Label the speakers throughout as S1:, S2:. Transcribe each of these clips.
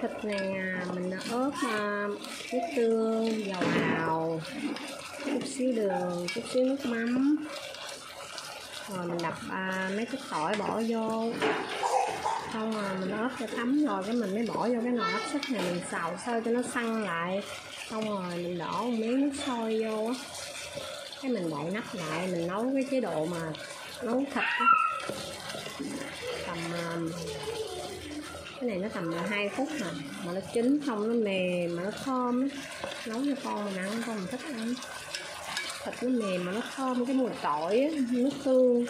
S1: Thịt này mình ướp nước tương, dầu hào, chút xíu đường, chút xíu nước mắm, rồi mình đập mấy cái tỏi bỏ vô, xong rồi mình ướp cho thấm rồi cái mình mới bỏ vô cái nồi áp suất này, mình xào sơ cho nó săn lại, xong rồi mình đổ một miếng nước sôi vô, cái mình đậy nắp lại, mình nấu cái chế độ mà nấu thịt đó. Tầm cái này nó tầm 2 phút mà nó chín xong nó mềm mà nó thơm á. Nấu cho con mình ăn, con mình thích ăn thịt nó mềm mà nó thơm cái mùi tỏi á, nước tương.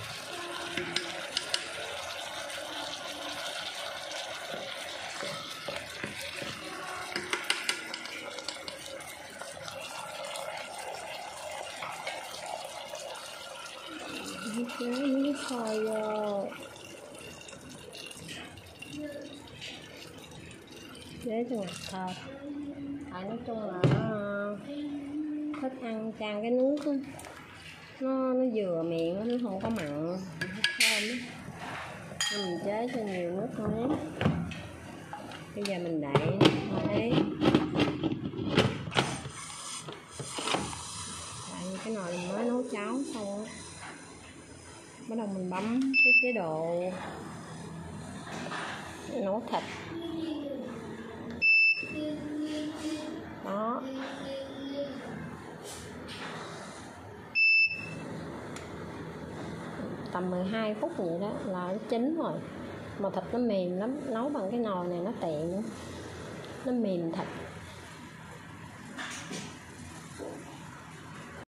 S1: Chế nước sôi vô, chế cho ngọt thịt. Nói chung là thích ăn chan cái nước đó. Nó vừa miệng, nó không có mặn, nó thơm á. Mình chế cho nhiều nước nữa. Bây giờ mình đậy đấy, cái nồi mình mới nấu cháo xong á, bắt đầu mình bấm cái chế độ nấu thịt đó. Tầm 12 phút vậy đó là nó chín rồi, mà thịt nó mềm lắm, nấu bằng cái nồi này nó tiện, nó mềm thịt.